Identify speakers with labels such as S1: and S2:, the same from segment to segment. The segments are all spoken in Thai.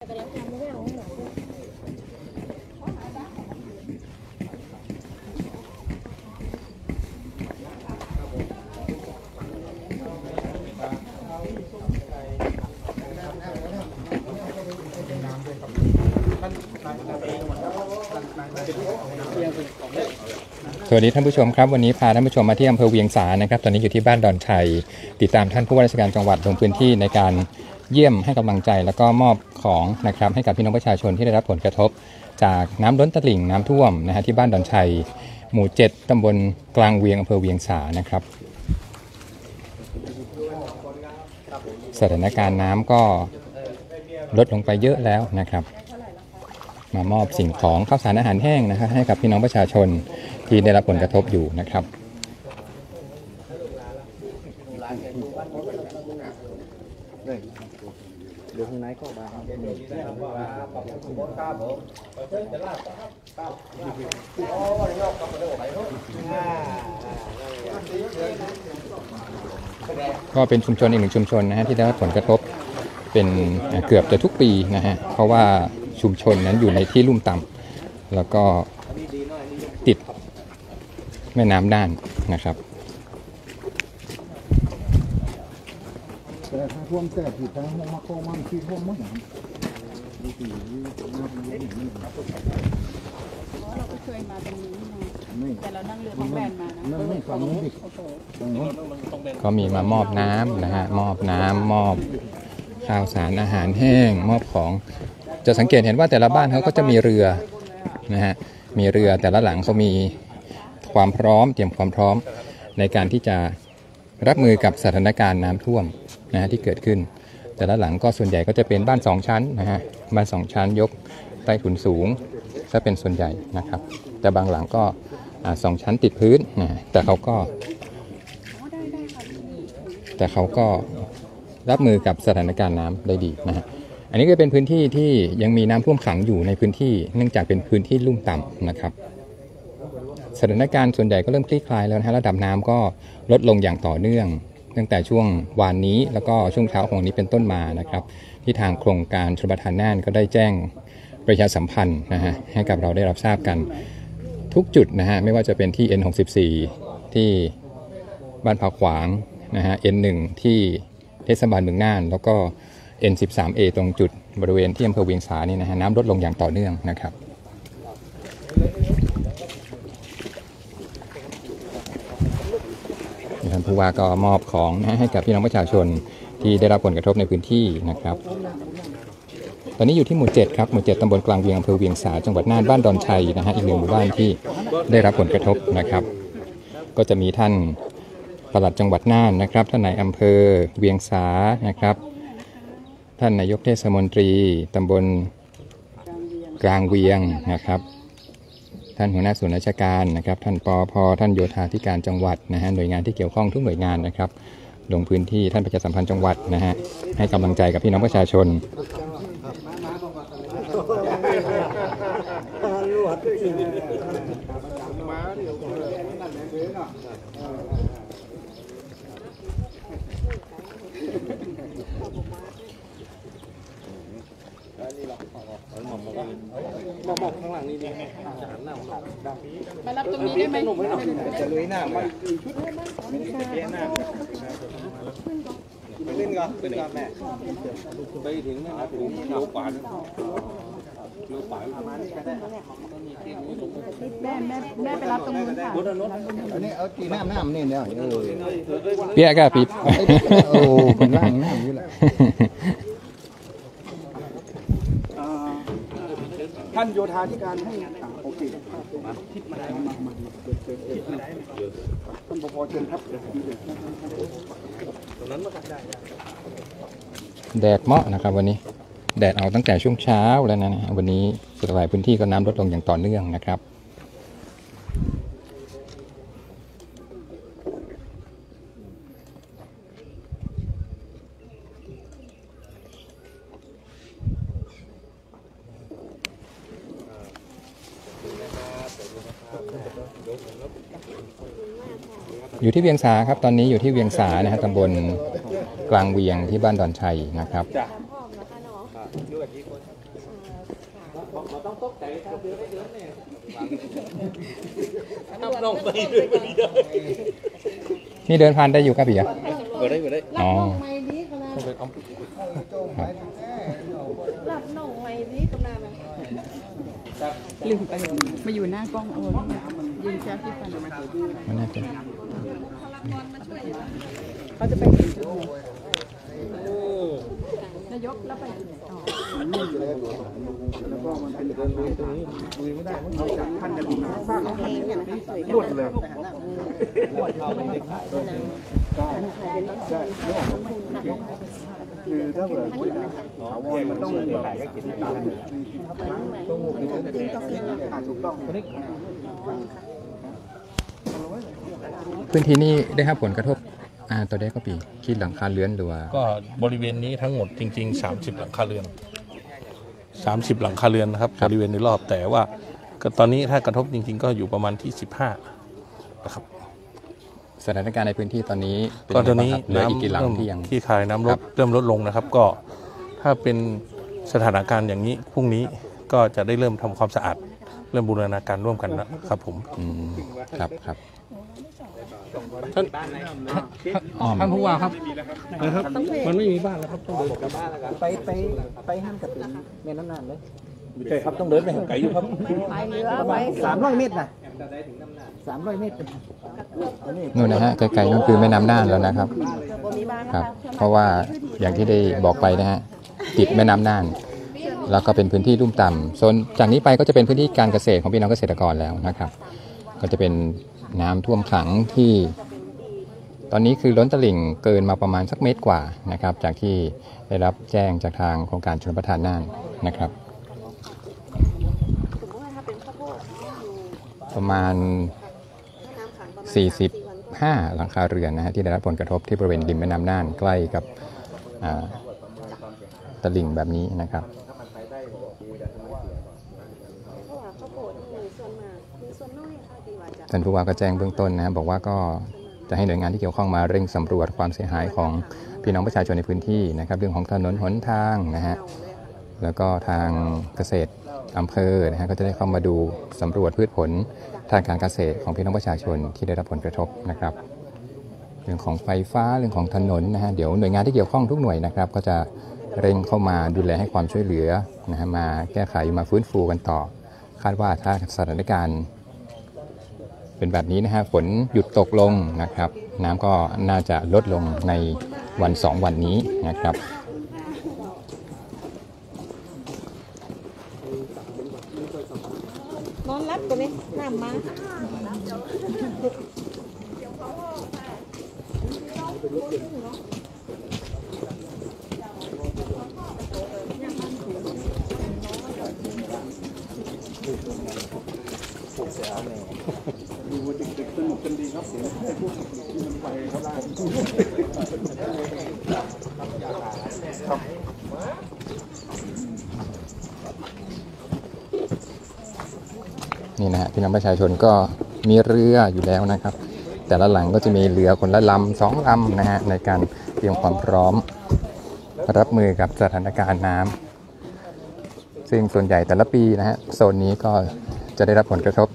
S1: สวัสดีท่านผู้ชมครับวันนี้พาท่านผู้ชมมาที่อำเภอเวียงสานะครับตอนนี้อยู่ที่บ้านดอนชัยติดตามท่านผู้ว่าราชการจังหวัดลงพื้นที่ในการเยี่ยมให้กำลังใจแล้วก็มอบของนะครับให้กับพี่น้องประชาชนที่ได้รับผลกระทบจากน้ำล้นตลิ่งน้ำท่วมนะฮะที่บ้านดอนชัยหมู่ 7 ตำบลกลางเวียงอำเภอเวียงสานะครับสถานการณ์น้ำก็ลดลงไปเยอะแล้วนะครับมามอบสิ่งของข้าวสารอาหารแห้งนะครับให้กับพี่น้องประชาชนที่ได้รับผลกระทบอยู่นะครับ
S2: เดี๋ยวข้างในก็มา
S1: ก็เป็นชุมชนอีกหนึ่งชุมชนนะฮะที่ได้รับผลกระทบเป็นเกือบจะทุกปีนะฮะเพราะว่าชุมชนนั้นอยู่ในที่ลุ่มต่ำแล้วก็ติดแม่น้ำน่านนะครับ
S2: แต่ถ้าท่วมแต่ผิดทางมาโคมันที่ท่วมมั้งดีดีเราก็เคยมาตรงนี้แต่เรานั่งเรือของแบนมานะไม่ฝั่งนู้นดิ
S1: ก็มีมามอบน้ำนะฮะมอบน้ำมอบข้าวสารอาหารแห้งมอบของจะสังเกตเห็นว่าแต่ละบ้านเขาก็จะมีเรือนะฮะมีเรือแต่ละหลังเขามีความพร้อมเตรียมความพร้อมในการที่จะรับมือกับสถานการณ์น้ำท่วมนะฮะที่เกิดขึ้นแต่ละหลังก็ส่วนใหญ่ก็จะเป็นบ้าน2ชั้นนะฮะบ้าน2ชั้นยกใต้ถุนสูงถ้าเป็นส่วนใหญ่นะครับแต่บางหลังก็2ชั้นติดพื้นนะแต่เขาก็รับมือกับสถานการณ์น้ำได้ดีนะฮะอันนี้ก็เป็นพื้นที่ที่ยังมีน้ำท่วมขังอยู่ในพื้นที่เนื่องจากเป็นพื้นที่ลุ่มต่ำนะครับสถานการณ์ส่วนใหญ่ก็เริ่มคลี่คลายแล้วนะฮะระดับน้ำก็ลดลงอย่างต่อเนื่องตั้งแต่ช่วงวานนี้แล้วก็ช่วงเช้าของวันนี้เป็นต้นมานะครับที่ทางโครงการชลประทานน่านก็ได้แจ้งประชาสัมพันธ์นะฮะให้กับเราได้รับทราบกันทุกจุดนะฮะไม่ว่าจะเป็นที่ N64 ที่บ้านผาขวางนะฮะ N1 ที่เทศบาลเมืองน่านแล้วก็ N13A ตรงจุดบริเวณที่อำเภอเวียงสานี่นะฮะน้ำลดลงอย่างต่อเนื่องนะครับท่านผู้ว่าก็มอบของให้กับพี่น้องประชาชนที่ได้รับผลกระทบในพื้นที่นะครับตอนนี้อยู่ที่หมู่ 7ครับหมู่ 7ตำบลกลางเวียงอำเภอเวียงสาจังหวัดน่านบ้านดอนชัยนะฮะอีกหนึ่งหมู่บ้านที่ได้รับผลกระทบนะครับก็จะมีท่านปลัดจังหวัดน่านนะครับท่านนายอำเภอเวียงสานะครับท่านนายกเทศมนตรีตำบลกลางเวียงนะครับท่านหัวหน้าส่วนราชการนะครับท่านปภ.ท่านโยธาธิการจังหวัดนะฮะหน่วยงานที่เกี่ยวข้องทุกหน่วยงานนะครับลงพื้นที่ท่านประชาสัมพันธ์จังหวัดนะฮะให้กำลังใจกับพี่น้องประชาชน
S2: บอกข้างหลังนี่ดีมารับตรงนี้ได้ไหมจะลุยหน้ามาชุดไม่ได้เปลี่ยนหน้าไปเล่นก่อนเป็นก่อนแม่ไปถึงนะครับถึงโลกว่าโลกว่าแม่ไปรับตรงนู้นค่ะอันนี้เอาตีหน้านี่เนี่ย
S1: เปี้ยก็ปี๊บ
S2: โอ้คนล่างหน้าอยู่แหละท่านโยธาธิการให้โอเคคิดมาได้ท่านปภ.เชิญครับตรงนั้นมาได้
S1: แดดเหมาะนะครับวันนี้แดดเอาตั้งแต่ช่วงเช้าแล้วนะวันนี้หลายพื้นที่ก็น้ำลดลงอย่างต่อเนื่องนะครับอยู่ที่เวียงสาครับตอนนี้อยู่ที่เวียงสานะฮะตำบลกลางเวียงที่บ้านดอนชัยนะครับ
S2: เราต้องตกใจครับเดือนเนี่ยน้ำลงไปเดือนเดียว
S1: นี่เดินผ่านได้อยู่ครับพี่อ่ะ
S2: ได้
S1: อ๋อ
S3: ไม่ดีก็น่า
S1: ครับ
S3: หลับหน่องไม่ดีก็น่าไหม
S4: ลืมไปมาอยู่หน้ากล้องโอนยืนแช่ที่ฟัน
S1: มันน่าจะ
S4: เขาจะไปเห็นจุดไหนนายกแล้วไปจุดไหนต่อ
S2: รวดเลยคือถ้าเกิดมันต้องถ่ายก็กินตามถูกต้อง
S1: พื้นที่นี้ได้รับผลกระทบตัวได้ก็ปีคิดหลังคาเรือนหรือว่า
S5: ก็บริเวณนี้ทั้งหมดจริงๆ30 หลังคาเรือน30 หลังคาเรือนนะครับบริเวณในรอบแต่ว่าก็ตอนนี้ถ้ากระทบจริงๆ ก็อยู่ประมาณที่15นะครับ
S1: สถานการณ์ในพื้นที่ตอนนี้เป็
S5: ก็ตอน
S1: ยังไง
S5: นี้
S1: บ้างครับเหลืออีก
S5: น้ำ
S1: กี่หลัง
S5: เริ่ม
S1: ที่ยัง
S5: ที่คายน้ำล
S1: ครั
S5: ด
S1: บ
S5: เริ่มลดลงนะครับ ก็ถ้าเป็นสถานการณ์อย่างนี้พรุ่งนี้ก็จะได้เริ่มทำความสะอาดเริ่มบูรณาการร่วมกันนะครับผม
S1: ครับครับ
S5: ท่านผู้ว่าครับนะครับมันไม่มีบ้านแล้วครับต้องเดินกลับ
S2: ไปห้ามกับแม่น้ำนานเลยใช่ครับต้องเดินไปไกลอยู่ครับ
S3: ไปเรือไป
S2: 300 เมตรนะ300 เมตร
S1: นู่นนะฮะไกลๆนู่นคือแม่น้ำน่านแล้วนะครับ
S3: บนนี้บ้าน
S1: ครับ เพราะว่าอย่างที่ได้บอกไปนะฮะติดแม่น้ำน่าน แล้วก็เป็นพื้นที่ลุ่มต่ำโซนจากนี้ไปก็จะเป็นพื้นที่การเกษตรของพี่น้องเกษตรกรแล้วนะครับ ก็จะเป็นน้ำท่วมขังที่ ตอนนี้คือล้นตลิ่งเกินมาประมาณสักเมตรกว่านะครับ จากที่ได้รับแจ้งจากทางโครงการชลประทานน่านนะครับ ประมาณ 45 หลังคาเรือนนะฮะที่ได้รับผลกระทบที่บริเวณริมแม่น้ำน่านใกล้กับตลิ่งแบบนี้นะครับ ท่านผู้ว่าก็แจ้งเบื้องต้นนะบอกว่าก็จะให้หน่วยงานที่เกี่ยวข้องมาเร่งสำรวจความเสียหายของพี่น้องประชาชนในพื้นที่นะครับเรื่องของถนนหนทางนะฮะแล้วก็ทางเกษตรอำเภอนะฮะก็จะได้เข้ามาดูสำรวจพืชผลทางการเกษตรของพี่น้องประชาชนที่ได้รับผลกระทบนะครับ เรื่องของไฟฟ้าเรื่องของถนนนะฮะเดี๋ยวหน่วยงานที่เกี่ยวข้องทุกหน่วยนะครับก็จะเร่งเข้ามาดูแลให้ความช่วยเหลือนะฮะมาแก้ไขมาฟื้นฟูกันต่อคาดว่าถ้าสถานการณ์เป็นแบบนี้นะฮะฝนหยุดตกลงนะครับน้ำก็น่าจะลดลงในวัน2 วันนี้นะครับ
S3: นอนรับตัวนี้น้ำมา
S1: นี่นะฮะพี่น้องประชาชนก็มีเรืออยู่แล้วนะครับ แต่ละหลังก็จะมีเรือคนละลำ2 ลำนะฮะในการเตรียมความพร้อมรับมือกับสถานการณ์น้ำซึ่งส่วนใหญ่แต่ละปีนะฮะโซนนี้ก็จะได้รับผลกระทบ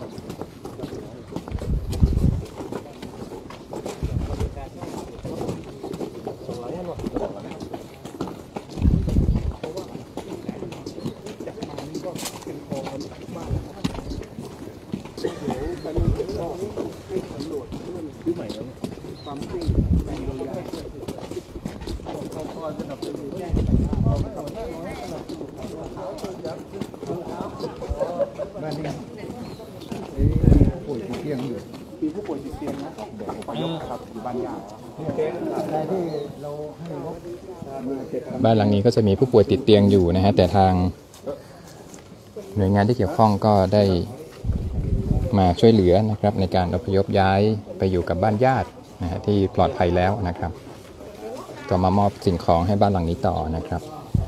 S1: บ้านหลังนี้ก็จะมีผู้ป่วยติดเตียงอยู่นะฮะแต่ทางหน่วยงานที่เกี่ยวข้องก็ได้มาช่วยเหลือนะครับในการอพยพย้ายไปอยู่กับบ้านญาตินะฮะที่ปลอดภัยแล้วนะครับก็มามอบสิ่งของให้บ้านหลังนี้ต่อนะครับ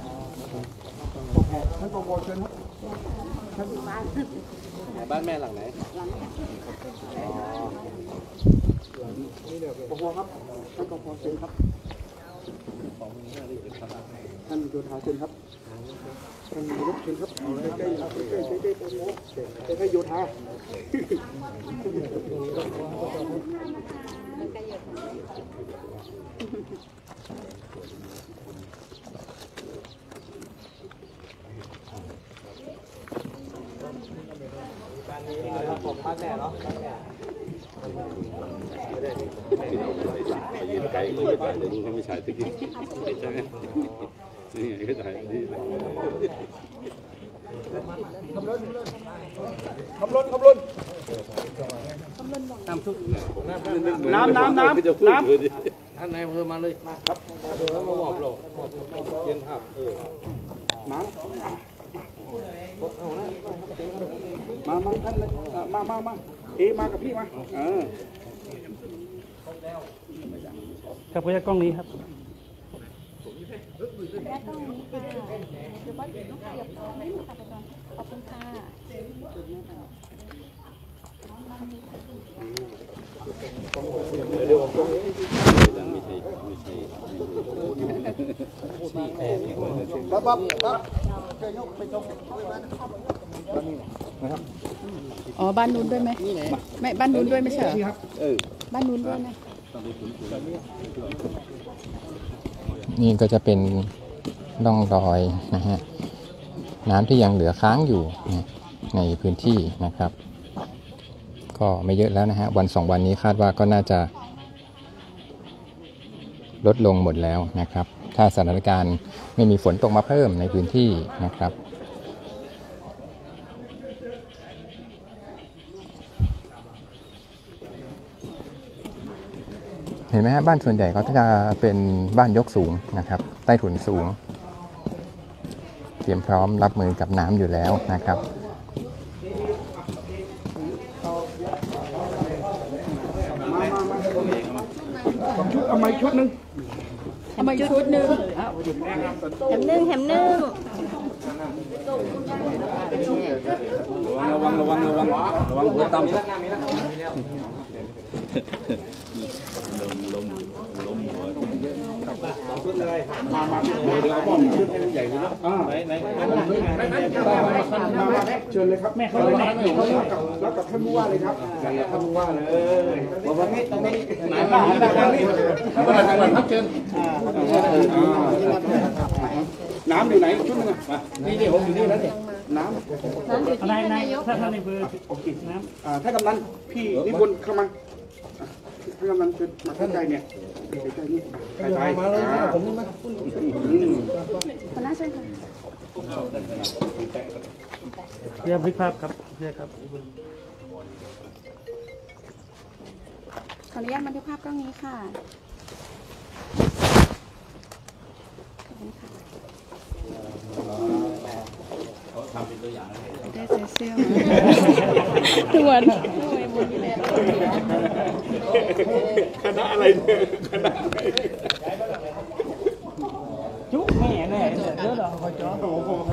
S2: บ้านแม่หลังไหนปพครับท่านปพเชิญครับท่านโยธาเชิญครับรถเชิญครับเอาเลยใกล้ๆใกล้ๆโยธาผมพักแน่เนาะ
S6: ยืนไกลก็ไม่ถ่ายแต่ลุงเขาไม่ถ่ายตะกี้ใช่ไหมนี่ไงก็ถ่ายนี่
S2: ขับรถน้ำท่านนายอำเภอมาเลยมาครับเดี๋ยวมาบอกเราเย็นครับน้ำมาท่านเลยมามากับพี่มา
S7: ครับพยากล้องนี้ครับ
S3: ขอบคุณค่ะ
S4: อ๋อบ้านนู้นด้วยไหมไม่บ้านนู้นด้วยไม่ใช่เหรอบ้านนู้นด้วยไหม
S1: นี่ก็จะเป็นร่องรอยนะฮะน้ำที่ยังเหลือค้างอยู่ในพื้นที่นะครับ ก็ไม่เยอะแล้วนะฮะวัน2 วันนี้คาดว่าก็น่าจะลดลงหมดแล้วนะครับถ้าสถานการณ์ไม่มีฝนตกมาเพิ่มในพื้นที่นะครับเห็นไหมฮะบ้านส่วนใหญ่ก็จะเป็นบ้านยกสูงนะครับใต้ถุนสูงเตรียมพร้อมรับมือกับน้ำอยู่แล้วนะครับ
S2: เอามาชุดนึง
S4: เอามาชุดหนึ่ง
S3: แหมนึ่ง
S2: ระวังหัวต่ำชุดอะไรมาเดี๋ยวเอาบ้องชุดให้มันใหญ่ดีนะไหนมาเชิญเลยครับแม่เขาเลยแล้วกับท่านผู้ว่าเลยครับท่านผู้ว่าเลยวันนี้ตรงนี้ไหนบ้างครับเชิญน้ำอยู่ไหนชุดนึงนี่ผมอยู่นี่แล้วเนี่ยน้ำ
S7: ถ้าท่านในอำเภอโอเคน้
S2: ำถ้ากำนันพี่นิพนธ์เข้ามาถ้ากำนันเชิญมาใกล้เนี่ยใกล้นี่ใกล้มาเลยผมนี่มา
S4: คนน่าเชิญค่ะ
S7: เรียบริภาพครับเรียบครับ
S4: ขออนุญาตบันทึกภาพกล้องนี้ค่ะได้ใส่เสื้อทวน
S2: คณะอะไรเนี่ยคณะ
S7: จุ๊แม่แน่เดี๋ยวเราขอจ้อ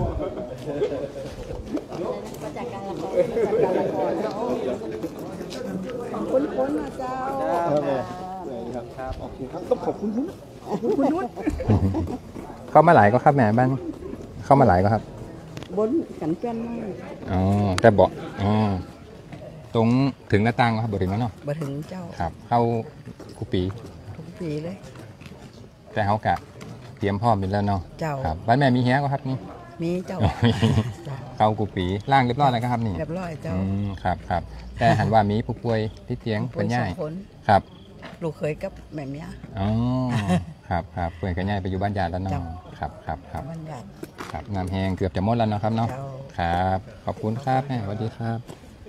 S4: คุ้นๆนะเจ้า
S2: ครับโอเคครับต้องขอบคุณคุณนุช
S1: เข้ามาหลายก็ครับแม่บ้านเข้ามาหลายก็ครับ
S4: บนกันเพื่อนมาก
S1: อ๋อแต่บอกอ๋อตรงถึงหน้าต่างครับบริเวณนั้นเนาะ
S4: บ่ถึงเจ้า
S1: ครับเข้ากุปี
S4: เลย
S1: แต่เขากะเตรียมพร้อมเป็นแล้วเนาะ
S4: เจ้า
S1: ครับบ้านแม่มีเฮียก็ครับนี่
S4: มีเจ้า
S1: เข้ากุปีล่างเรียบร้อยแล้วครับนี่
S4: เรียบร้อยเจ้า
S1: ครับแต่หันว่ามีผู้ป่วยที่เตียงเป็นง่ายครับ
S4: ลูกเคยกับแม่เมีย
S1: อ๋อครับเพื่อนกันง่ายไปอยู่บ้านญาติแล้วเนาะครับ
S4: บ้านญาติ
S1: ครับน้ำแห้งเกือบจะหมดแล้วเนาะครับเนาะครับขอบคุณครับแม่สวัสดีครับ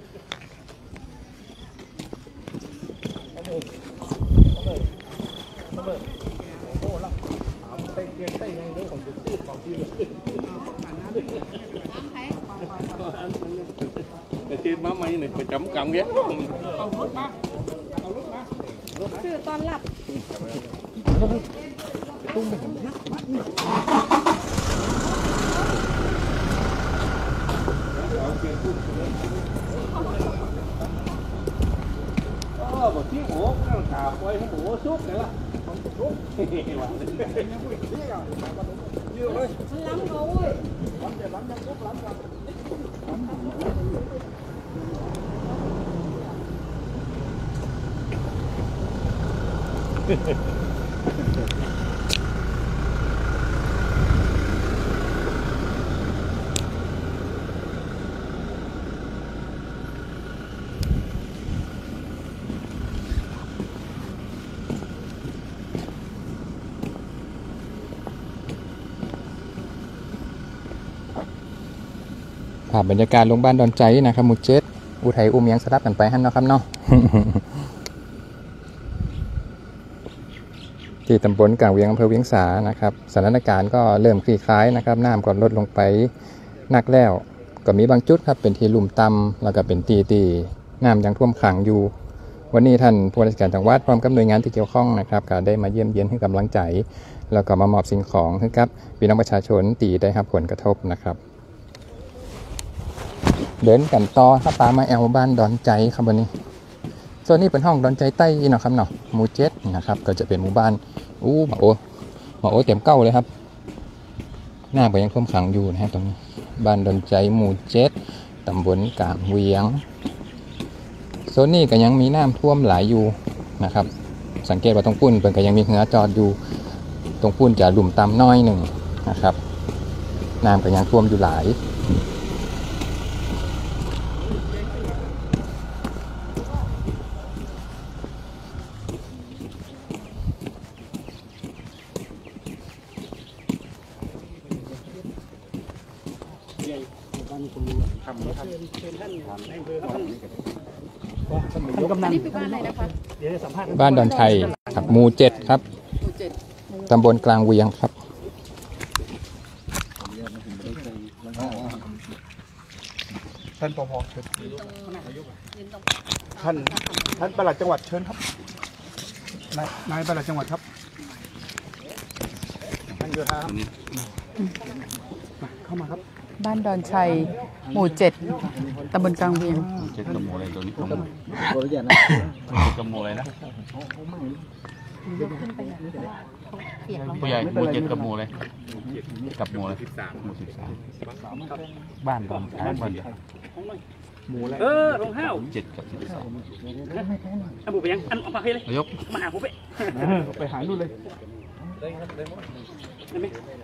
S2: ทีมาใหม่หนึ่งประจำกรรมแกเอารถมา
S3: คือตอนหลับ
S2: ตุ้มไปผมนะบอกที่โอ้ข้าวขาปล่อยให้หมูซุปเลยล่ะซุปนี่
S1: ภาพบรรยากาศโรงพยาบาลดอนใจนะครับหมู่เจ็ดอุทัยอุ้มยังสลับกันไปฮั่นเนาะครับเนาะ ที่ตำบลกลางเวียงอำเภอเวียงสานะครับสถานการณ์ก็เริ่มคลี่คลายนะครับน้ำก็ลดลงไปนักแล้วก็มีบางจุดครับเป็นที่ลุ่มต่ำแล้วก็เป็นตีน้ำยังท่วมขังอยู่วันนี้ท่านผู้ว่าราชการจังหวัดพร้อมกับหน่วยงานที่เกี่ยวข้องนะครับก็ได้มาเยี่ยมเยียนให้กำลังใจแล้วก็มามอบสิ่งของให้กับพี่น้องประชาชนที่ได้รับผลกระทบนะครับเดินกันต่อถ้าปามาแอลบ้านดอนใจครับวันนี้ส่วนนี้เป็นห้องดอนใจใต้เนาะครับเนาะหมู่เจ็ดนะครับก็จะเป็นหมู่บ้านหมาโอเต็มเก้าเลยครับหน้าก็ยังท่วมขังอยู่นะฮะตรงนี้บ้านดอนใจหมู่เจ็ดตำบลกลางเวียงโซนนี้ก็ยังมีน้ำท่วมหลายอยู่นะครับสังเกตว่าตรงปุ้นเป็นก็ยังมีเหือจอดอยู่ตรงปุ้นจะหลุมต่ำน้อยหนึ่งนะครับน้ำก็ยังท่วมอยู่หลาย
S7: นี่คือบ้านอะไรนะคะเดี๋ยวจะสัมภาษณ์
S1: บ้านดอนชัยครับหมู่เจ็ดครับตำบลกลางเวียงครับ
S2: ท่านปภเชิญท่านปลัดจังหวัดเชิญครับนายปลัดจังหวัดครับท่านโยธาครับเข้ามาครับ
S4: บ้านดอนชัยหมู่เจ็ดตำบลกลางเวียง
S6: เจ็ดกระโมอะไรตัวนี้กระโมกระโมอะไรนะผู้ใหญ่หมู่เจ็ดกระโมอะไรกับโมอะไรหมู่13บ้านดอนชัยบ้าน
S7: รองเท้า
S6: 7กับ12
S7: อันบุไปยังอันออกมาให้เลย
S6: นายก
S7: มาหาผมไปหาดูเลยได้ไหม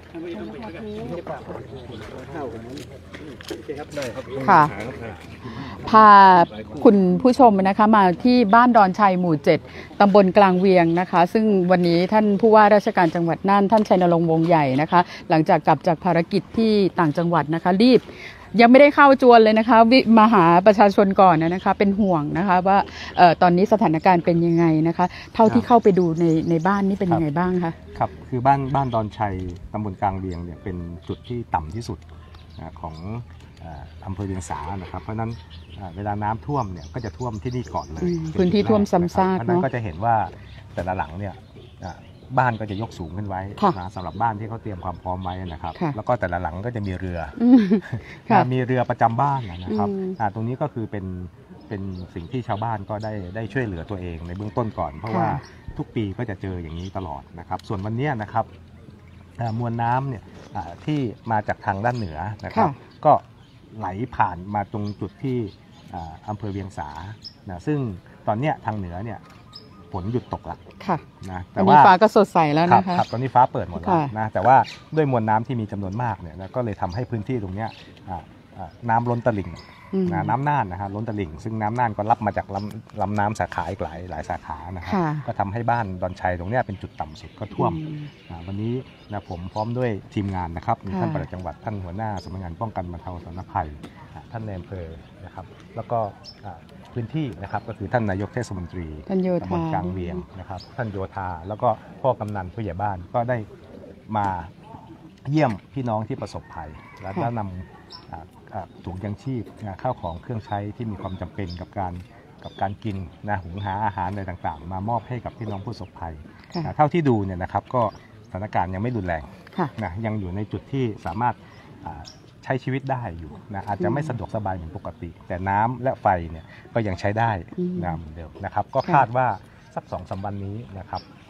S4: ค่ะพาคุณผู้ชมนะคะมาที่บ้านดอนชัยหมู่7ตำบลกลางเวียงนะคะซึ่งวันนี้ท่านผู้ว่าราชการจังหวัดน่านท่านชัยนรงค์วงศ์ใหญ่นะคะหลังจากกลับจากภารกิจที่ต่างจังหวัดนะคะรีบยังไม่ได้เข้าจวนเลยนะคะมาหาประชาชนก่อนนะคะเป็นห่วงนะคะว่าตอนนี้สถานการณ์เป็นยังไงนะคะเท่าที่เข้าไปดูในบ้านนี่เป็นยังไงบ้างคะ
S8: ครับคือบ้านดอนชัยตำบลกลางเวียงเนี่ยเป็นจุดที่ต่ำที่สุดของอำเภอเวียงสานะครับเพราะนั้นเวลาน้ำท่วมเนี่ยก็จะท่วมที่นี่ก่อนเลย
S4: พื้นที่ท่วมซ้ำซาก
S8: เพราะนั้นก็จะเห็นว่าแต่ละหลังเนี่ยบ้านก็จะยกสูงขึ้นไว้นะสำหรับบ้านที่เขาเตรียมความพร้อมไว้นะครับแล้วก็แต่ละหลังก็จะมีเรือมีเรือประจำบ้านนะครับตรงนี้ก็คือเป็นสิ่งที่ชาวบ้านก็ได้ช่วยเหลือตัวเองในเบื้องต้นก่อนเพราะว่าทุกปีก็จะเจออย่างนี้ตลอดนะครับส่วนวันนี้นะครับมวลน้ำเนี่ยที่มาจากทางด้านเหนือนะครับก็ไหลผ่านมาตรงจุดที่อำเภอเวียงสานะซึ่งตอนนี้ทางเหนือเนี่ยฝนหยุดตกแล้วนะแต่ว่า
S4: ฟ้าก็สดใสแล้วนะคะ
S8: ตอนนี้ฟ้าเปิดหมดแล้วนะแต่ว่าด้วยมวลน้ำที่มีจำนวนมากเนี่ยก็เลยทำให้พื้นที่ตรงนี้น้ำล้นตลิ่งน้ำน่านนะฮะล้นตลิ่งซึ่งน้ำน่านก็รับมาจากลำน้ำสาขาอีกหลายสาขานะครับก็ทำให้บ้านดอนชัยตรงนี้เป็นจุดต่ำสุดก็ท่วมวันนี้นะผมพร้อมด้วยทีมงานนะครับมีท่านปลัดจังหวัดท่านหัวหน้าสำนักงานป้องกันบรรเทาสาธารณภัยท่านนายอำเภอนะครับแล้วก็พื้นที่นะครับก็คือท่านนายกเทศมนตรีตำบลกลางเวียงนะครับท่านโยธาแล้วก็พ่อกำนันผู้ใหญ่บ้านก็ได้มาเยี่ยมพี่น้องที่ประสบภัยแล้วก็นำถุงยังชีพข้าวของเครื่องใช้ที่มีความจำเป็นกับการกินนะหุงหาอาหารอะไรต่างๆมามอบให้กับพี่น้องผู้ประสบภัยเท่าที่ดูเนี่ยนะครับก็สถานการณ์ยังไม่รุนแรงนะยังอยู่ในจุดที่สามารถใช้ชีวิตได้อยู่นะอาจจะไม่สะดวกสบายเหมือนปกติแต่น้ำและไฟเนี่ยก็ยังใช้ได้นะเหมือนเดิมนะครับก็คาดว่าสัก2-3 วันนี้นะครับ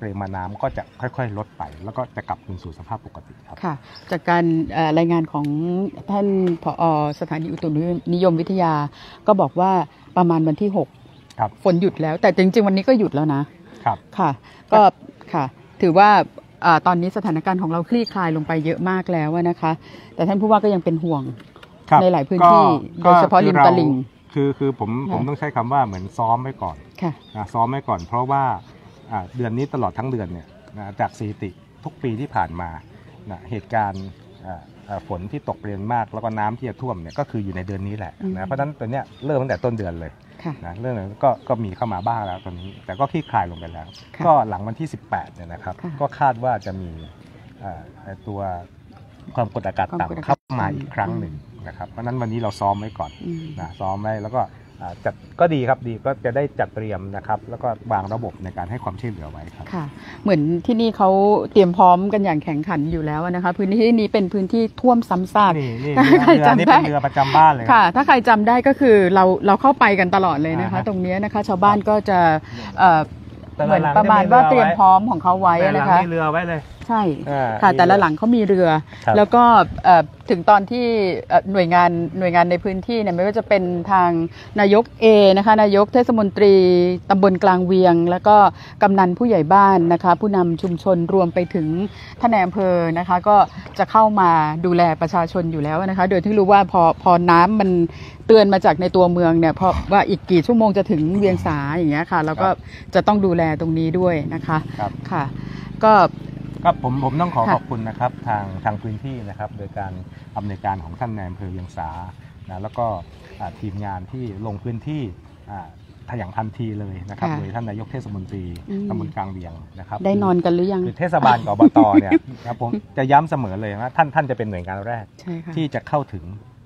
S8: ปริมาณน้ำก็จะค่อยๆลดไปแล้วก็จะกลับคืนสู่สภาพปกติครับ
S4: ค่ะจากการรายงานของท่านผอ.สถานีอุตุนิยมวิทยาก็บอกว่าประมาณวันที่6
S8: ครับ
S4: ฝนหยุดแล้วแต่จริงๆวันนี้ก็หยุดแล้วนะครับค่ะก็ค่ะถือว่าตอนนี้สถานการณ์ของเราคลี่คลายลงไปเยอะมากแล้วนะคะแต่ท่านผู้ว่าก็ยังเป็นห่วงในหลายพื้นที่โดยเฉพาะริมตลิ่ง
S8: คือผมต้องใช้คำว่าเหมือนซ้อมไว้ก่อนซ้อมไว้ก่อนเพราะว่าเดือนนี้ตลอดทั้งเดือนเนี่ยจากสถิติทุกปีที่ผ่านมาเหตุการณ์ฝนที่ตกปริมาณมากแล้วก็น้ำที่จะท่วมเนี่ยก็คืออยู่ในเดือนนี้แหละเพราะฉะนั้นตัวเนี้ยเริ่มตั้งแต่ต้นเดือนเลยเรื่องนั้นก็มีเข้ามาบ้างแล้วตอนนี้แต่ก็คลี่คลายลงไปแล้วก็หลังวันที่18เนี่ยนะครับก็คาดว่าจะมีตัวความกดอากาศต่ำเข้ามาอีกครั้งหนึ่งนะครับเพราะนั้นวันนี้เราซ้อมไว้ก่อนซ้อมไว้แล้วก็จัดก็ดีครับดีก็จะได้จัดเตรียมนะครับแล้วก็วางระบบในการให้ความช่วยเหลือไว้ครับ
S4: ค่ะเหมือนที่นี่เขาเตรียมพร้อมกันอย่างแข็งขันอยู่แล้วนะคะพื้นที่นี้เป็นพื้นที่ท่วมซ้ำซาก
S8: ใครจำได้เรือประจำบ้านเลย
S4: ค่ะถ้าใครจำได้ก็คือเราเข้าไปกันตลอดเลยนะคะตรงนี้นะคะชาวบ้านก็จะเหมือนประมาณว่าเตรียมพร้อมของเขาไว้นะคะ
S8: มีเรือไว้เลย
S4: ใช่ค่ะแต่ละหลังเขามีเรือแล้วก็ถึงตอนที่หน่วยงานในพื้นที่เนี่ยไม่ว่าจะเป็นทางนายกนะคะนายกเทศมนตรีตำบลกลางเวียงแล้วก็กำนันผู้ใหญ่บ้านนะคะผู้นำชุมชนรวมไปถึงท่านนายอำเภอนะคะก็จะเข้ามาดูแลประชาชนอยู่แล้วนะคะโดยที่รู้ว่าพอน้ำมันเตือนมาจากในตัวเมืองเนี่ยเพราะว่าอีกกี่ชั่วโมงจะถึงเวียงสาอย่างเงี้ยค่ะแล้วก็จะต้องดูแลตรงนี้ด้วยนะคะค่ะก็
S8: ผมต้องขอบคุณนะครับทางพื้นที่นะครับโดยการอำนวยการของท่านนายอำเภอเวียงสาแล้วก็ทีมงานที่ลงพื้นที่อย่างทันทีเลยนะครับโดยท่านนายกเทศมนตรีตำบลกลางเวียงนะครับ
S4: ได้นอนกันหรือยัง
S8: เทศบาลกับอบตเนี่ยครับผมจะย้ำเสมอเลยว่าท่านจะเป็นหน่วยงานแรกที่จะเข้าถึง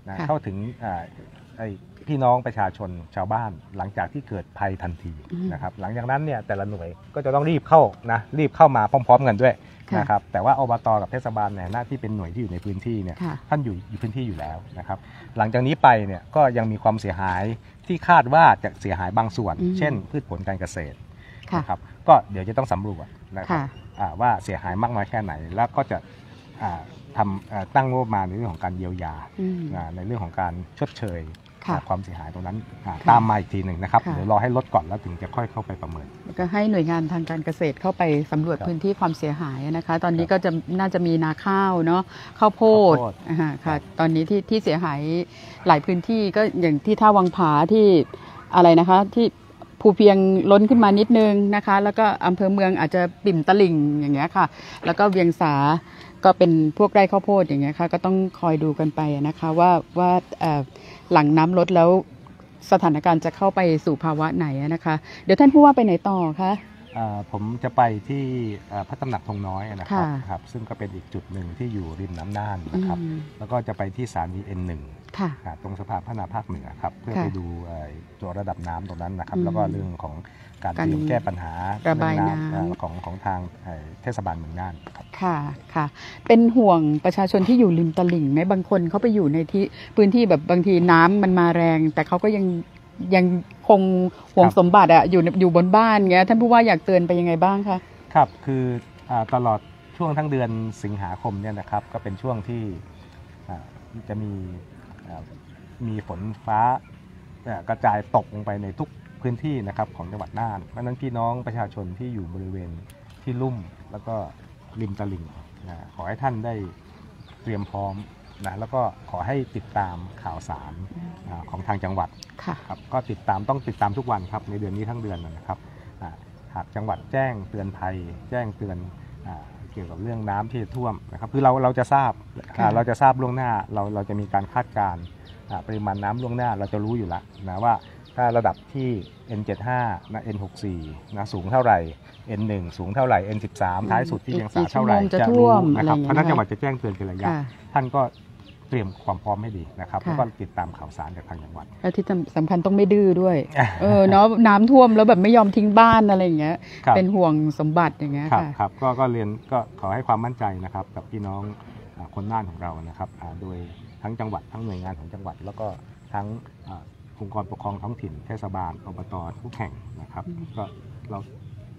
S8: พี่น้องประชาชนชาวบ้านหลังจากที่เกิดภัยทันทีนะครับหลังจากนั้นเนี่ยแต่ละหน่วยก็จะต้องรีบเข้ามาพร้อมๆกันด้วยนะครับแต่ว่าอบตกับเทศบาลเนี่ยหน้าที่เป็นหน่วยที่อยู่ในพื้นที่เนี่ยท่านอยู่พื้นที่อยู่แล้วนะครับหลังจากนี้ไปเนี่ยก็ยังมีความเสียหายที่คาดว่าจะเสียหายบางส่วนเช่นพืชผลการเกษตรนะครับก็เดี๋ยวจะต้องสำรวจนะครับว่าเสียหายมากน้อยแค่ไหนแล้วก็จะตั้งงบประมาณในเรื่องของการเยียวยาในเรื่องของการชดเชยความเสียหายตรงนั้นตามมาอีกทีหนึ่งนะครับเดี๋ยวรอให้ลดก่อนแล้วถึงจะค่อยเข้าไปประเมิน
S4: ก็ให้หน่วยงานทางการเกษตรเข้าไปสำรวจพื้นที่ความเสียหายนะคะตอนนี้ก็น่าจะมีนาข้าวเนาะข้าวโพดค่ะตอนนี้ที่เสียหายหลายพื้นที่ก็อย่างที่ท่าวังผาที่อะไรนะคะที่ภูเพียงล้นขึ้นมานิดนึงนะคะแล้วก็อำเภอเมืองอาจจะปิ่มตลิ่งอย่างเงี้ยค่ะแล้วก็เวียงสาก็เป็นพวกไร่ข้าวโพดอย่างเงี้ยค่ะก็ต้องคอยดูกันไปนะคะว่าหลังน้ำลดแล้วสถานการณ์จะเข้าไปสู่ภาวะไหนนะคะเดี๋ยวท่านผู้ว่าไปไหนต่อคะ
S8: ผมจะไปที่พระตำหนักธงน้อยนะครับซึ่งก็เป็นอีกจุดหนึ่งที่อยู่ริมน้ำน่านนะครับแล้วก็จะไปที่สถานี N1 ตรงสะพานพัฒนาภาคเหนือครับเพื่อไปดูตัวระดับน้ำตรงนั้นนะครับแล้วก็เรื่องของการเตรียมแก้ปัญหา
S4: ระบายน้
S8: ำของทางเทศบาลเมืองน่านครับ
S4: ค่ะเป็นห่วงประชาชนที่อยู่ริมตลิ่งไหมบางคนเขาไปอยู่ในที่พื้นที่แบบบางทีน้ำมันมาแรงแต่เขาก็ยังคงห่วงสมบัติอยู่บนบ้านเงี้ยท่านผู้ว่าอยากเตือนไปยังไงบ้างคะ
S8: ครับคือตลอดช่วงทั้งเดือนสิงหาคมเนี่ยนะครับก็เป็นช่วงที่จะมีฝนฟ้ากระจายตกลงไปในทุกพื้นที่นะครับของจังหวัดน่านเพราะนั้นพี่น้องประชาชนที่อยู่บริเวณที่ลุ่มแล้วก็ริมตลิ่งขอให้ท่านได้เตรียมพร้อมแล้วก็ขอให้ติดตามข่าวสารของทางจังหวัดครับก็ต้องติดตามทุกวันครับในเดือนนี้ทั้งเดือนนะครับหากจังหวัดแจ้งเตือนภัยแจ้งเตือนเกี่ยวกับเรื่องน้ำที่ท่วมนะครับคือเราจะทราบล่วงหน้าเราจะมีการคาดการณ์ปริมาณน้ำล่วงหน้าเราจะรู้อยู่แล้วนะว่าถ้าระดับที่ N75 นะ N64 นะสูงเท่าไหร่ N1 สูงเท่าไหร่ N13 ท้ายสุดที่ยังสาเท่าไหร่จะรู้นะครับเพราะนั้นจังหวัดจะแจ้งเตือนเป็นระยะท่านก็เตรียมความพร้อมให้ดีนะครับแล้วก็ติดตามข่าวสารจากทางจังหวัด
S4: แล้วที่สำคัญต้องไม่ดื้อด้วยเนาะน้ำท่วมแล้วแบบไม่ยอมทิ้งบ้านอะไรอย่างเงี้ยเป็นห่วงสมบัติอย่างเงี้ยค่ะ
S8: ครับก็เรียนก็ขอให้ความมั่นใจนะครับกับพี่น้องคนน่านของเรานะครับโดยทั้งจังหวัดทั้งหน่วยงานของจังหวัดแล้วก็ทั้งองค์กรปกครองท้องถิ่นเทศบาลอบตทุกแห่งนะครับก็เรา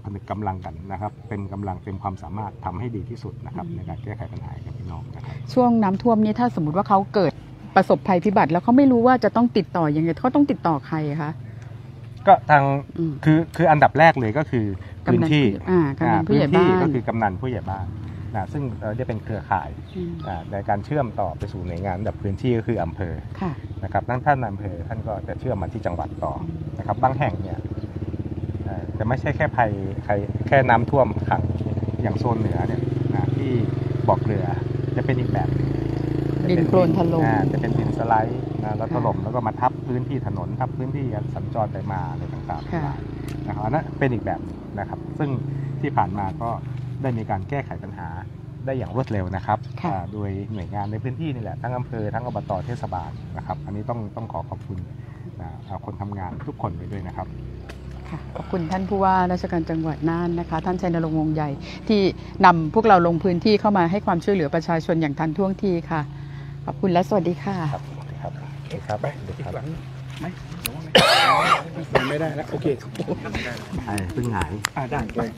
S8: ผนึกกำลังกันนะครับเป็นกำลังเต็มความสามารถทำให้ดีที่สุดนะครับในการแก้ไขปัญหากับพี่น้องนะครับ
S4: ช่วงน้ำท่วมนี้ถ้าสมมติว่าเขาเกิดประสบภัยพิบัติแล้วเขาไม่รู้ว่าจะต้องติดต่อยังไงเขาต้องติดต่อใครคะ
S8: ก็ทาง
S4: อืม
S8: คืออันดับแรกเลยก็คือพื้นที่
S4: กำนันผู้ใหญ่
S8: พื้นที่
S4: บ้าน
S8: ก็คือกำนันผู้ใหญ่บ้านซึ่งจะเป็นเครือข่าย
S4: อืม
S8: ในการเชื่อมต่อไปสู่หน่วยงานระดับพื้นที่ก็คืออำเภอ
S4: ค่ะ
S8: นะครับท่านอำเภอท่านก็จะเชื่อมมาที่จังหวัดต่อนะครับบางแห่งเนี่ยจะไม่ใช่แค่ภัยแค่น้ำท่วมขังอย่างโซนเหนือเนี่ยที่บ่อเกลือจะเป็นอีกแบบหนึ่ง
S4: ดินโคลนถล่ม
S8: จะเป็นดินสไลด์แล้วถล่มแล้วก็มาทับพื้นที่ถนนทับพื้นที่สัญจรไปมาอะไรต่าง
S4: ค่ะ
S8: ๆนะครับอันนั้นเป็นอีกแบบหนึ่งนะครับซึ่งที่ผ่านมาก็ได้มีการแก้ไขปัญหาได้อย่างรวดเร็วนะครับ
S4: ค่ะ
S8: โดยหน่วยงานในพื้นที่นี่แหละทั้งอำเภอทั้งอบตเทศบาลนะครับอันนี้ต้องขอขอบคุณคนทำงานทุกคนไปด้วยนะครับ
S4: ค่ะขอบคุณท่านผู้ว่าราชการจังหวัดน่านนะคะ ท่านชัยนรงค์วงศ์ใหญ่ที่นำพวกเราลงพื้นที่เข้ามาให้ความช่วยเหลือประชาชนอย่างทันท่วงทีค่ะ ขอบคุณและสวัสดีค่ะ
S8: ครับครับครับครับ
S2: ไม่ได้แล้วโอเค
S8: เพิ่งหาย
S2: ได้